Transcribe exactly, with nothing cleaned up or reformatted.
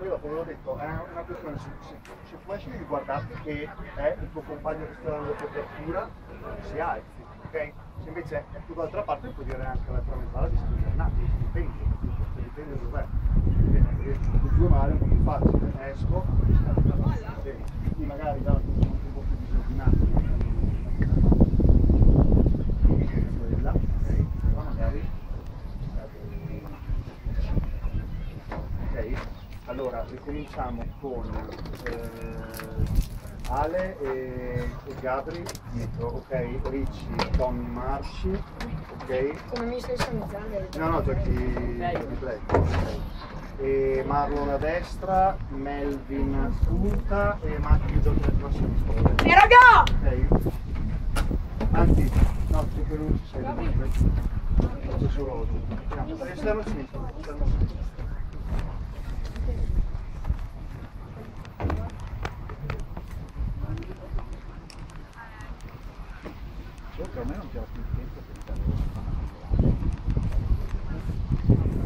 poi dopo ve l'ho detto, è una questione, se, se, se tu esci devi guardarti che è il tuo compagno che sta dando copertura, si alzi, ok? Se invece è più dall'altra parte puoi dire anche all'altra mezzala di stare giornati, dipende, capito? Dipende dov'è. Con due male è un po' più facile, esco, quindi magari da un po' più disordinato, quella, ok? Però magari ok? Allora ricominciamo con eh, Ale e, e Gabri dietro, ok? Ricci, Tommy, Marci, ok? Come mi stai salutando? No, no, giochi di play, ok. E Marlon a destra, Melvin punta e Matti gioca nel prossimo scuola. E raga! Ok? Anzi, no, tu che non ci sei, c'è solo oggi. Esterno a sinistra, esterno a sinistra. Sopra a me non c'era più tempo per stare